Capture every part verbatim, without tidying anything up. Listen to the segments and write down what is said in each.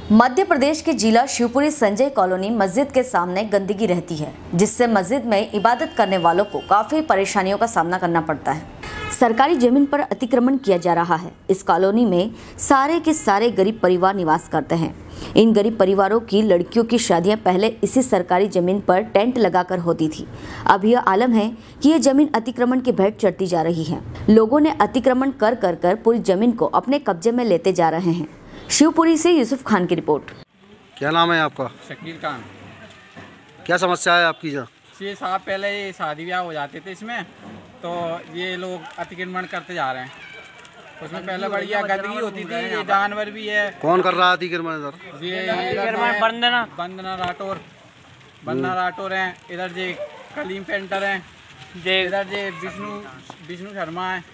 मध्य प्रदेश के जिला शिवपुरी संजय कॉलोनी मस्जिद के सामने गंदगी रहती है, जिससे मस्जिद में इबादत करने वालों को काफी परेशानियों का सामना करना पड़ता है। सरकारी जमीन पर अतिक्रमण किया जा रहा है। इस कॉलोनी में सारे के सारे गरीब परिवार निवास करते हैं। इन गरीब परिवारों की लड़कियों की शादियां पहले इसी सरकारी जमीन पर टेंट लगाकर होती थी। अब यह आलम है कि ये जमीन अतिक्रमण की भेंट चढ़ती जा रही है। लोगों ने अतिक्रमण कर कर कर पूरी जमीन को अपने कब्जे में लेते जा रहे हैं। शिवपुरी से यूसुफ खान की रिपोर्ट। क्या नाम है आपका? शकील खान। क्या समस्या है आपकी? जो ये साहब पहले ये शादी ब्याह हो जाते थे इसमें, तो ये लोग अतिक्रमण करते जा रहे हैं। उसमें पहले बढ़िया गंदगी होती थी, ये जानवर भी है। कौन कर रहा है अतिक्रमण इधर? ये बंदना बंदना राठौर बंदना राठौर हैं। इधर जे कलीम पेंटर हैं, इधर जे विष्णु विष्णु शर्मा है,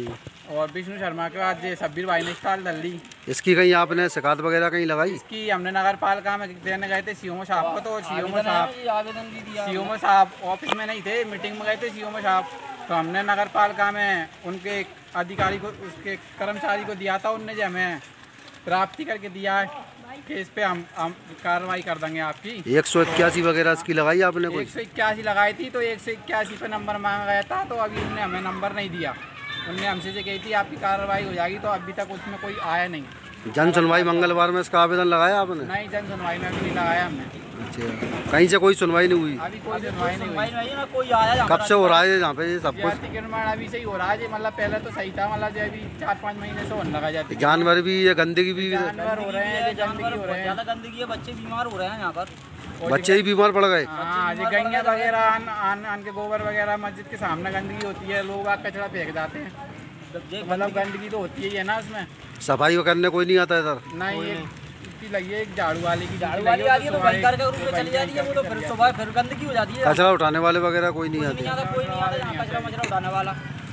और विष्णु शर्मा के बाद जे सब्बीर भाई ने स्टाल डाल दी। इसकी कहीं आपने शिकायत वगैरह कहीं लगाई? इसकी हमने नगर पालिका में देने गए थे सीओ साहब को, तो सीओ साहब सीओ साहब ऑफिस में नहीं थे, मीटिंग में गए थे सीओ साहब। तो हमने नगर पालिका में उनके अधिकारी को, उसके कर्मचारी को दिया था। उनने जो हमें प्राप्ति करके दिया है कि इस पे हम हम कार्रवाई कर देंगे आपकी। एक सौ इक्यासी वगैरह इसकी लगाई आपने? कोई एक सौ इक्यासी लगाई थी, तो एक सौ इक्यासी पे नंबर मांगा गया था, तो अभी उन्होंने हमें नंबर नहीं दिया। उन्होंने हमसे से कही थी आपकी कार्रवाई हो जाएगी, तो अभी तक उसमें कोई आया नहीं। जन सुनवाई मंगलवार में इसका आवेदन लगाया आपने? नहीं, जन सुनवाई में अभी नहीं लगाया हमने। अच्छा, कहीं से कोई सुनवाई नहीं हुई? अभी कोई सुनवाई नहीं हुई। कोई आया? कब से हो रहा है यहाँ पे ये सब कुछ? अतिक्रमण अभी से ही हो रहा है। मतलब पहले तो सही था, मतलब जो अभी चार पाँच महीने से होने लगा जाती है। जानवर भी, ये गंदगी भी, जानवर हो रहे हैं, गंदगी हो रहे हैं, ज़्यादा गंदगी है, बच्चे बीमार हो रहे हैं यहाँ पर। बच्चे ही बीमार पड़ गए। हाँ, ये गैया वगैरह आन, आन, आन के गोबर वगैरह मस्जिद के सामने गंदगी होती है, लोग आग कचरा फेंक जाते हैं। मतलब गंदगी तो होती ही है ना उसमें। सफाई करने कोई नहीं आता इधर? नहीं, ये इसकी लगी है एक झाड़ू वाले की। झाड़ू वाली आ रही है तो बंद करके रूम में चली जाती है, वो तो फिर सुबह फिर गंदगी हो जाती है। कचरा उठाने वाले वगैरह कोई नहीं आते? कोई नहीं आता यहाँ कचरा मचरा उठाने वाला।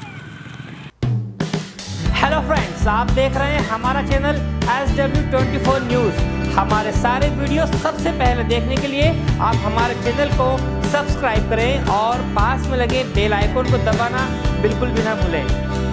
हेलो फ्रेंड्स, आप देख रहे हैं हमारा channel S W twenty four news. हमारे सारे वीडियो सबसे पहले देखने के लिए आप हमारे चैनल को सब्सक्राइब करें और पास में लगे बेल आइकन को दबाना बिल्कुल भी ना भूलें।